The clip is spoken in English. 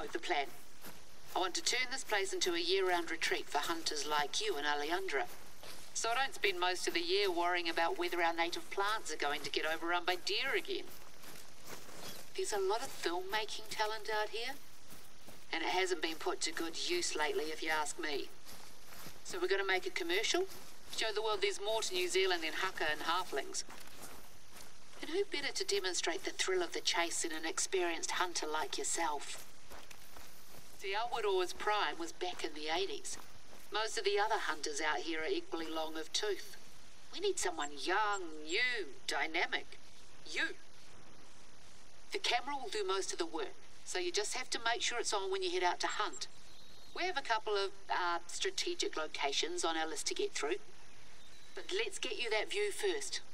the plan. I want to turn this place into a year-round retreat for hunters like you and Alejandra. So I don't spend most of the year worrying about whether our native plants are going to get overrun by deer again. There's a lot of filmmaking talent out here, and it hasn't been put to good use lately if you ask me. So we're going to make a commercial, show the world there's more to New Zealand than haka and halflings. And who better to demonstrate the thrill of the chase than an experienced hunter like yourself? See, our Woodall's prime was back in the 80s. Most of the other hunters out here are equally long of tooth. We need someone young, new, dynamic. You. The camera will do most of the work, so you just have to make sure it's on when you head out to hunt. We have a couple of strategic locations on our list to get through. But let's get you that view first.